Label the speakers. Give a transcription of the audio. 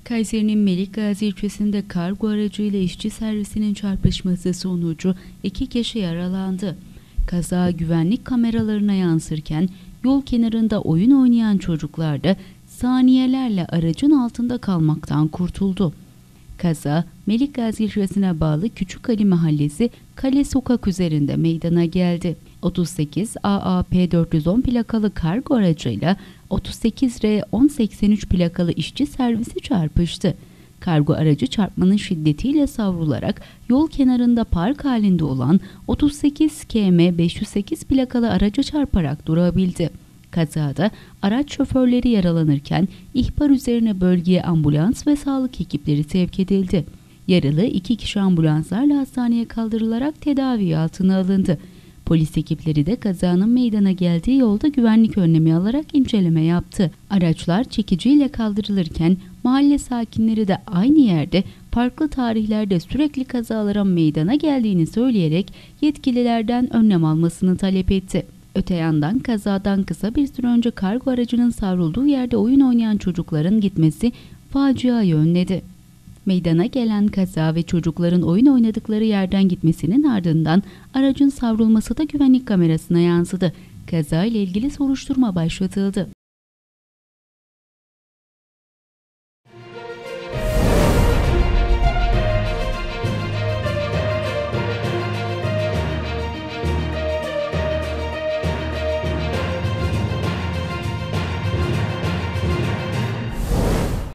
Speaker 1: Kayseri'nin Melikgazi ilçesinde kargo aracıyla işçi servisinin çarpışması sonucu 2 kişi yaralandı. Kaza güvenlik kameralarına yansırken yol kenarında oyun oynayan çocuklar da saniyelerle aracın altında kalmaktan kurtuldu. Kaza Melikgazi ilçesine bağlı Küçükali Mahallesi Kale Sokak üzerinde meydana geldi. 38 AAP 410 plakalı kargo aracıyla 38 R 1083 plakalı işçi servisi çarpıştı. Kargo aracı çarpmanın şiddetiyle savrularak yol kenarında park halinde olan 38 KM 508 plakalı araca çarparak durabildi. Kazada araç şoförleri yaralanırken ihbar üzerine bölgeye ambulans ve sağlık ekipleri sevk edildi. Yaralı 2 kişi ambulanslarla hastaneye kaldırılarak tedavi altına alındı. Polis ekipleri de kazanın meydana geldiği yolda güvenlik önlemi alarak inceleme yaptı. Araçlar çekiciyle kaldırılırken mahalle sakinleri de aynı yerde farklı tarihlerde sürekli kazalara meydana geldiğini söyleyerek yetkililerden önlem almasını talep etti. Öte yandan kazadan kısa bir süre önce kargo aracının savrulduğu yerde oyun oynayan çocukların gitmesi faciayı önledi. Meydana gelen kaza ve çocukların oyun oynadıkları yerden gitmesinin ardından aracın savrulması da güvenlik kamerasına yansıdı. Kaza ile ilgili soruşturma başlatıldı.